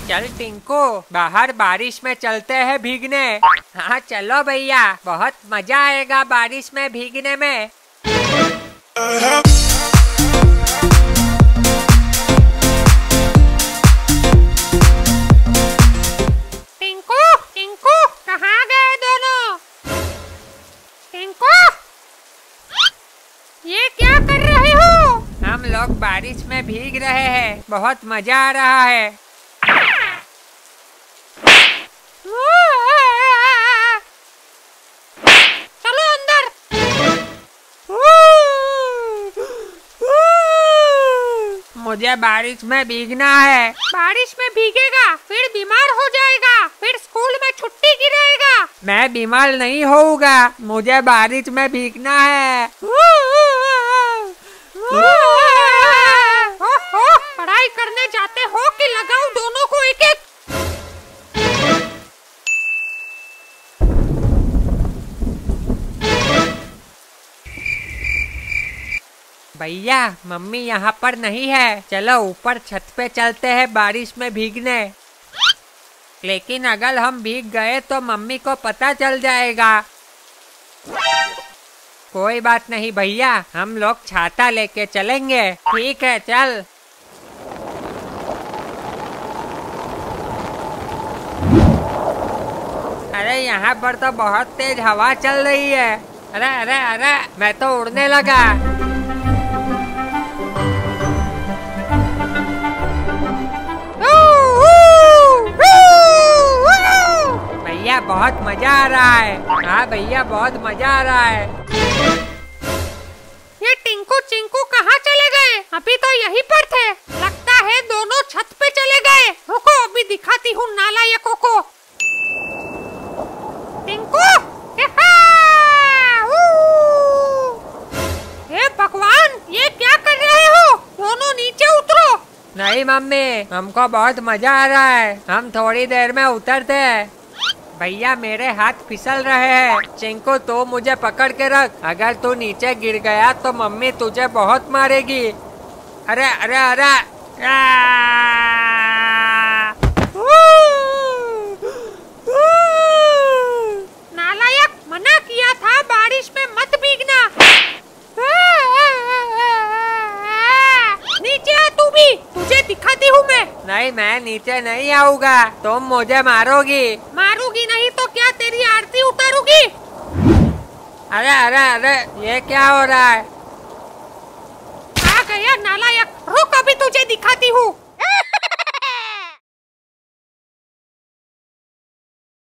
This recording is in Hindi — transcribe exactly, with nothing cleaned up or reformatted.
चल टिंकू, बाहर बारिश में चलते हैं भीगने। हाँ चलो भैया, बहुत मजा आएगा बारिश में भीगने में। टिंकू, टिंकू, कहाँ गए दोनों? टिंकू, ये क्या कर रहे हो? हम लोग बारिश में भीग रहे हैं, बहुत मजा आ रहा है। चलो अंदर। मुझे बारिश में भीगना है। बारिश में भीगेगा फिर बीमार हो जाएगा, फिर स्कूल में छुट्टी गिराएगा। मैं बीमार नहीं होऊंगा, मुझे बारिश में भीगना है। हो, हो, पढ़ाई करने जाते हो कि लगाऊं दोनों को एक एक? भैया, मम्मी यहाँ पर नहीं है, चलो ऊपर छत पे चलते हैं बारिश में भीगने। लेकिन अगर हम भीग गए तो मम्मी को पता चल जाएगा। कोई बात नहीं भैया, हम लोग छाता लेके चलेंगे। ठीक है चल। अरे यहाँ पर तो बहुत तेज हवा चल रही है। अरे अरे अरे, मैं तो उड़ने लगा। भैया बहुत मजा आ रहा है। हाँ भैया बहुत मजा आ रहा है। ये टिंकू चिंकू कहाँ चले गए? अभी तो यहीं पर थे। लगता है दोनों छत पे चले गए। रुको अभी दिखाती हूँ नालायकों को। टिंकू, हे भगवान, ये क्या कर रहे हो? दोनों नीचे उतरो। नहीं मम्मी, हमको बहुत मजा आ रहा है, हम थोड़ी देर में उतरते हैं। भैया मेरे हाथ फिसल रहे हैं। चिंकू तू मुझे पकड़ के रख, अगर तू नीचे गिर गया तो मम्मी तुझे बहुत मारेगी। अरे अरे अरे, नालायक, मना किया था बारिश में मत भीगना। नीचे आ तू भी, तुझे दिखाती हूँ मैं। नहीं मैं नीचे नहीं आऊंगा, तुम मुझे मारोगी। मारूंगी नहीं तो क्या तेरी आरती उतारूंगी? अरे अरे अरे, ये क्या हो रहा है?